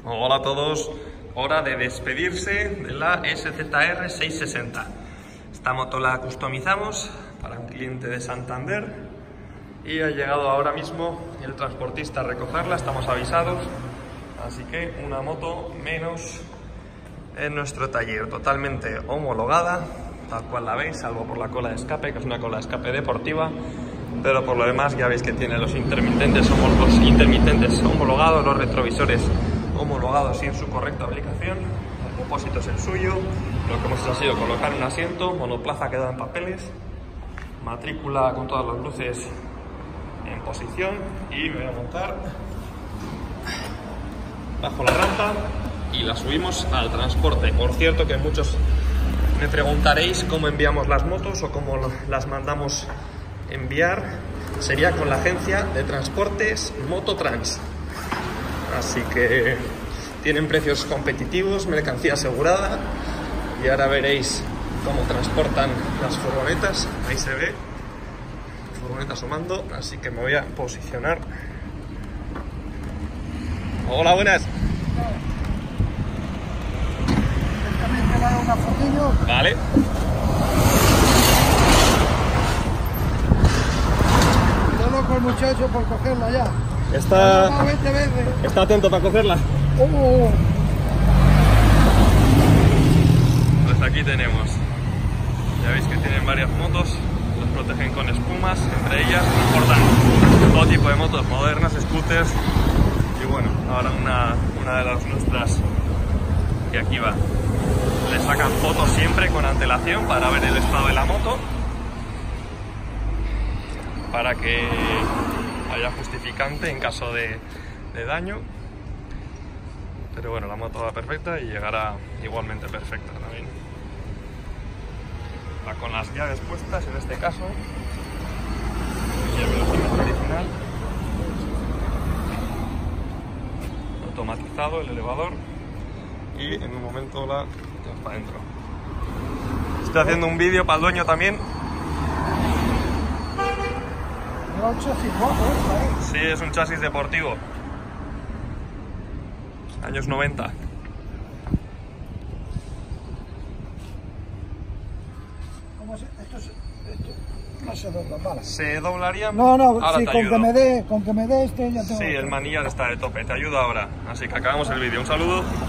Hola a todos, hora de despedirse de la SZR 660. Esta moto la customizamos para un cliente de Santander y ha llegado ahora mismo el transportista a recogerla, estamos avisados, así que una moto menos en nuestro taller, totalmente homologada, tal cual la veis, salvo por la cola de escape, que es una cola de escape deportiva, pero por lo demás ya veis que tiene los intermitentes homologados, los retrovisores homologados y en su correcta aplicación, el depósito es el suyo, lo que hemos hecho ha sido colocar un asiento, monoplaza queda en papeles, matrícula con todas las luces en posición y me voy a montar bajo la rampa y la subimos al transporte. Por cierto que muchos me preguntaréis cómo enviamos las motos o cómo las mandamos enviar. Sería con la agencia de transportes Mototrans, así que tienen precios competitivos, mercancía asegurada y ahora veréis cómo transportan las furgonetas. Ahí se ve la furgoneta asomando, así que me voy a posicionar. Hola, buenas. Vale. Está loco el muchacho por cogerla ya. Está atento para cogerla. Pues aquí tenemos. Ya veis que tienen varias motos. Los protegen con espumas, entre ellas transportan todo tipo de motos modernas, scooters. Y bueno, ahora una de las nuestras que aquí va. Le sacan fotos siempre con antelación para ver el estado de la moto, para que haya justificante en caso de daño. Pero bueno, la moto va perfecta y llegará igualmente perfecta también. Va con las llaves puestas en este caso, y el velocímetro original, automatizado el elevador y en un momento la metemos para adentro. Estoy haciendo un vídeo para el dueño también. Sí, es un chasis deportivo. Años 90. ¿Cómo es? Esto no se dobla, vale. ¿Se doblaría? No, ahora sí, te con ayudo. que me dé este ya tengo. Sí, el manillar está de tope, te ayudo ahora. Así que acabamos el vídeo. Un saludo.